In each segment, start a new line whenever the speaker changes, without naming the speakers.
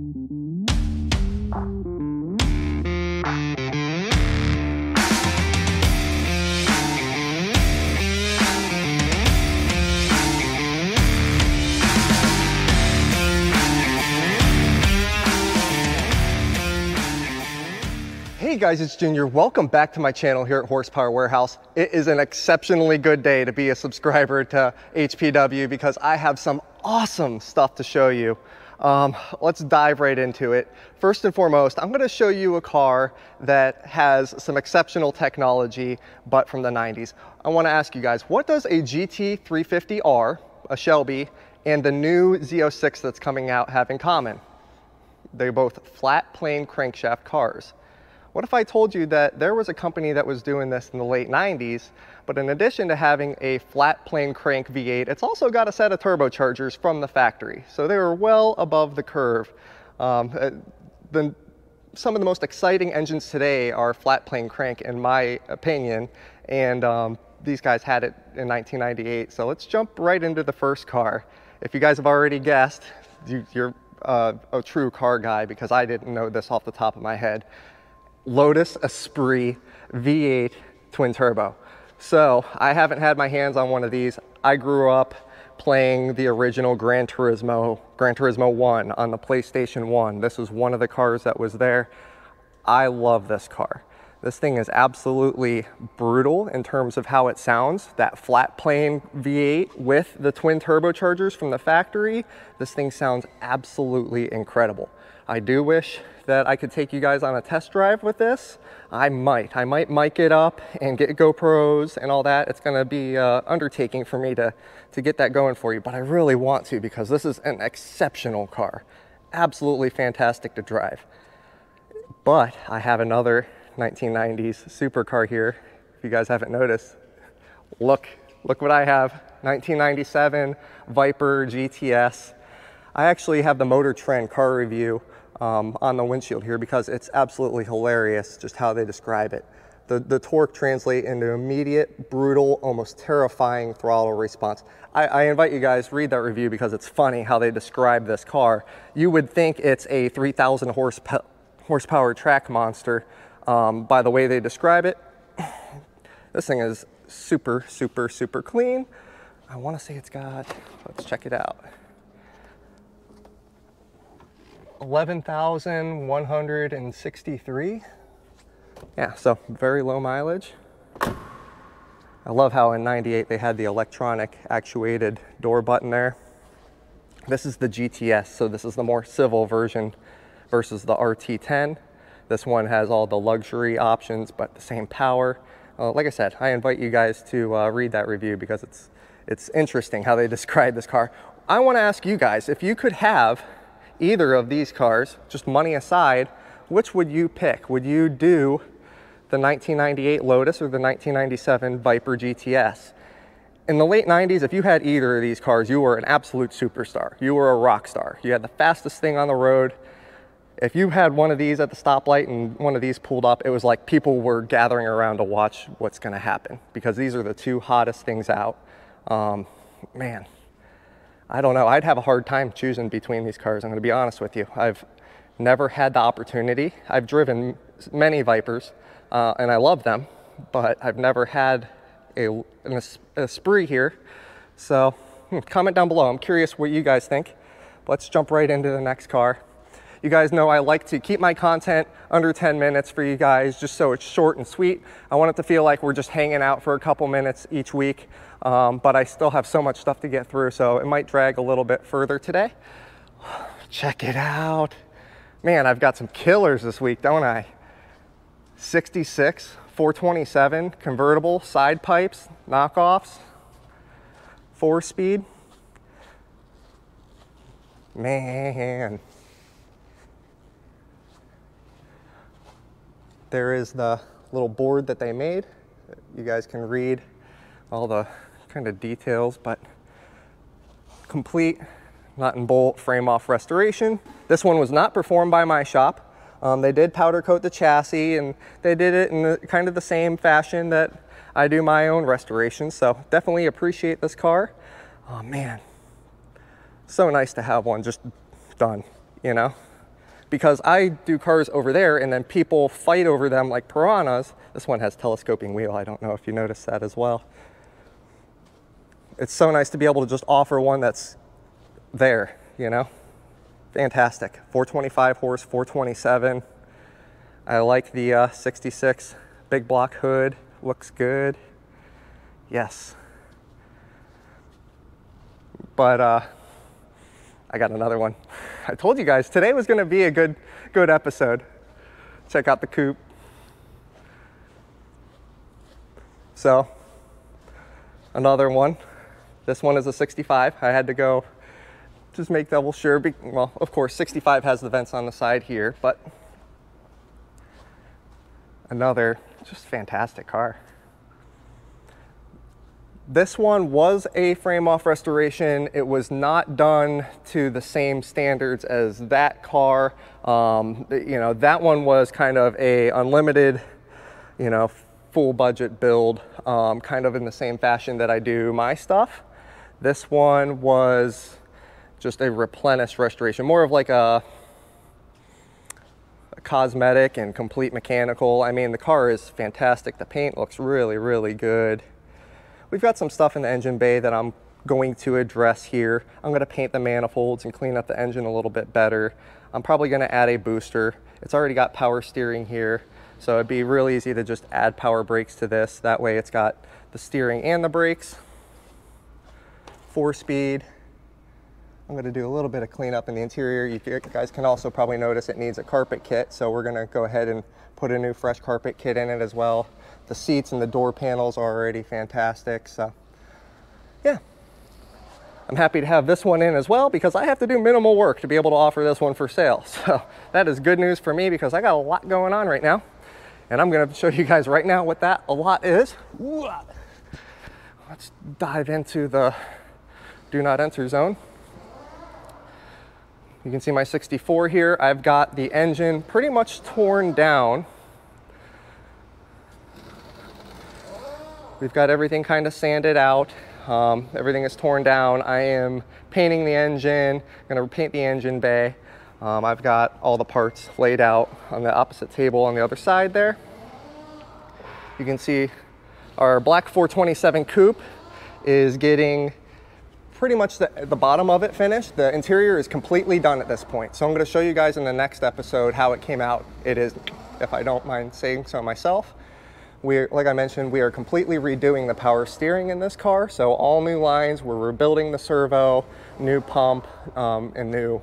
Hey guys, it's Junior. Welcome back to my channel here at Horsepower Warehouse. It is an exceptionally good day to be a subscriber to HPW because I have some awesome stuff to show you. Let's dive right into it. First and foremost, I'm going to show you a car that has some exceptional technology, but from the 90s. I want to ask you guys, what does a GT350R, a Shelby, and the new Z06 that's coming out have in common? They're both flat plane crankshaft cars. What if I told you that there was a company that was doing this in the late 90s, but in addition to having a flat plane crank V8, it's also got a set of turbochargers from the factory. So they were well above the curve. Some of the most exciting engines today are flat plane crank, in my opinion, and these guys had it in 1998. So let's jump right into the first car. If you guys have already guessed, you're a true car guy because I didn't know this off the top of my head. Lotus Esprit V8 twin turbo. So I haven't had my hands on one of these. I grew up playing the original Gran Turismo 1 on the PlayStation 1. This was one of the cars that was there. I love this car. This thing is absolutely brutal in terms of how it sounds. That flat plane V8 with the twin turbochargers from the factory, this thing sounds absolutely incredible. I do wish that I could take you guys on a test drive with this. I might mic it up and get GoPros and all that. It's gonna be an undertaking for me to get that going for you, but I really want to because this is an exceptional car. Absolutely fantastic to drive. But I have another 1990s supercar here. If you guys haven't noticed, look what I have. 1997 Viper GTS. I actually have the Motor Trend car review on the windshield here because it's absolutely hilarious just how they describe it. The torque translate into immediate, brutal, almost terrifying throttle response. I invite you guys, read that review because it's funny how they describe this car. You would think it's a 3,000 horsepower track monster by the way they describe it. This thing is super, super, super clean. I want to say it's got, let's check it out, 11,163. Yeah, so very low mileage. I love how in 98 they had the electronic actuated door button there. This is the GTS, so this is the more civil version versus the RT10. This one has all the luxury options, but the same power. Like I said, I invite you guys to read that review because it's interesting how they describe this car. I want to ask you guys, if you could have either of these cars, just money aside, which would you pick? Would you do the 1998 Lotus or the 1997 Viper GTS? In the late 90s, if you had either of these cars, you were an absolute superstar. You were a rock star. You had the fastest thing on the road. If you had one of these at the stoplight and one of these pulled up, it was like people were gathering around to watch what's going to happen because these are the two hottest things out. Man, I don't know. I'd have a hard time choosing between these cars. I'm going to be honest with you. I've never had the opportunity. I've driven many Vipers and I love them, but I've never had an Esprit here. So comment down below. I'm curious what you guys think. Let's jump right into the next car. You guys know I like to keep my content under 10 minutes for you guys, just so it's short and sweet. I want it to feel like we're just hanging out for a couple minutes each week, but I still have so much stuff to get through, so it might drag a little bit further today. Check it out. Man, I've got some killers this week, don't I? 66, 427, convertible, side pipes, knockoffs, 4-speed. Man. There is the little board that they made. You guys can read all the kind of details, but complete nut and bolt frame off restoration. This one was not performed by my shop. They did powder coat the chassis and they did it in kind of the same fashion that I do my own restoration. So definitely appreciate this car. Oh man, so nice to have one just done, you know? because I do cars over there and then people fight over them like piranhas. This one has telescoping wheel. I don't know if you noticed that as well. It's so nice to be able to just offer one that's there, you know? Fantastic. 425 horse, 427. I like the 66 big block hood. Looks good. Yes. But I got another one. I told you guys today was going to be a good episode. Check out the coupe. So, another one. This one is a 65. I had to go just make double sure. Well, of course, 65 has the vents on the side here, but another just fantastic car. This one was a frame off restoration. It was not done to the same standards as that car. You know, that one was kind of a unlimited, you know, full budget build, kind of in the same fashion that I do my stuff. This one was just a replenished restoration, more of like a cosmetic and complete mechanical. I mean, the car is fantastic. The paint looks really, really good. We've got some stuff in the engine bay that I'm going to address here. I'm going to paint the manifolds and clean up the engine a little bit better. I'm probably going to add a booster. It's already got power steering here, so it'd be real easy to just add power brakes to this. That way it's got the steering and the brakes. 4-speed. I'm going to do a little bit of cleanup in the interior. You guys can also probably notice it needs a carpet kit, so we're going to go ahead and put a new fresh carpet kit in it as well. The seats and the door panels are already fantastic, so yeah. I'm happy to have this one in as well because I have to do minimal work to be able to offer this one for sale. So that is good news for me because I got a lot going on right now. And I'm going to show you guys right now what that a lot is. Let's dive into the do not enter zone. You can see my 64 here. I've got the engine pretty much torn down. We've got everything kind of sanded out. Everything is torn down. I am painting the engine. I'm going to paint the engine bay. I've got all the parts laid out on the opposite table on the other side there. You can see our black 427 coupe is getting pretty much the bottom of it finished. The interior is completely done at this point. So I'm going to show you guys in the next episode how it came out. It is, if I don't mind saying so myself, like I mentioned, we are completely redoing the power steering in this car. So all new lines, we're rebuilding the servo, new pump, and new,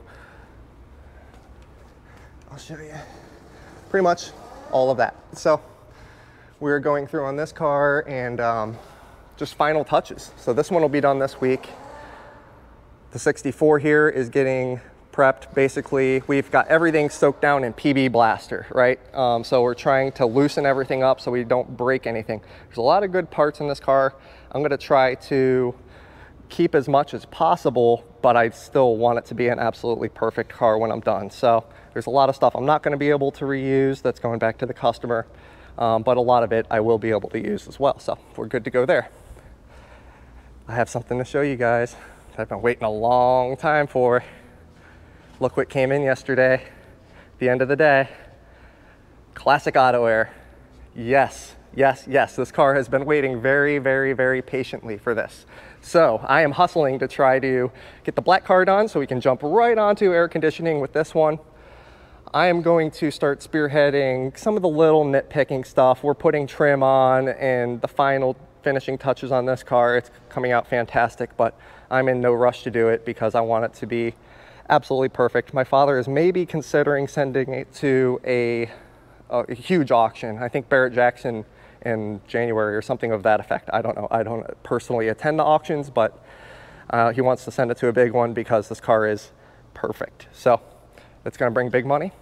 I'll show you, pretty much all of that. So we're going through on this car and just final touches. So this one will be done this week. The 64 here is getting prepped. Basically, we've got everything soaked down in PB Blaster, right? So we're trying to loosen everything up so we don't break anything. There's a lot of good parts in this car. I'm gonna try to keep as much as possible, but I still want it to be an absolutely perfect car when I'm done. So there's a lot of stuff I'm not gonna be able to reuse that's going back to the customer, but a lot of it I will be able to use as well. So we're good to go there. I have something to show you guys that I've been waiting a long time for. Look what came in yesterday, the end of the day. Classic auto air. Yes, yes, yes. This car has been waiting very, very, very patiently for this. So I am hustling to try to get the black car done so we can jump right onto air conditioning with this one. I am going to start spearheading some of the little nitpicking stuff. We're putting trim on and the final finishing touches on this car. It's coming out fantastic, but I'm in no rush to do it because I want it to be absolutely perfect. My father is maybe considering sending it to a huge auction. I think Barrett Jackson in January or something of that effect. I don't know. I don't personally attend the auctions, but he wants to send it to a big one because this car is perfect. So it's going to bring big money.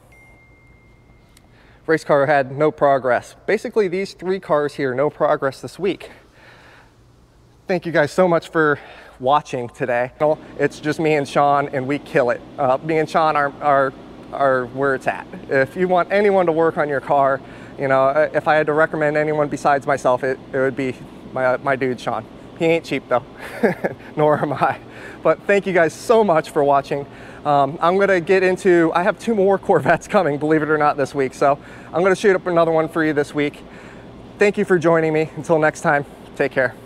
Race car had no progress. Basically, these 3 cars here, no progress this week. Thank you guys so much for watching today. It's just me and Sean and we kill it. Me and Sean are where it's at. If you want anyone to work on your car, you know, if I had to recommend anyone besides myself, it would be my dude Sean. He ain't cheap though, nor am I. But thank you guys so much for watching. I'm gonna get into, I have 2 more Corvettes coming, believe it or not, this week. So I'm gonna shoot up another one for you this week. Thank you for joining me. Until next time, take care.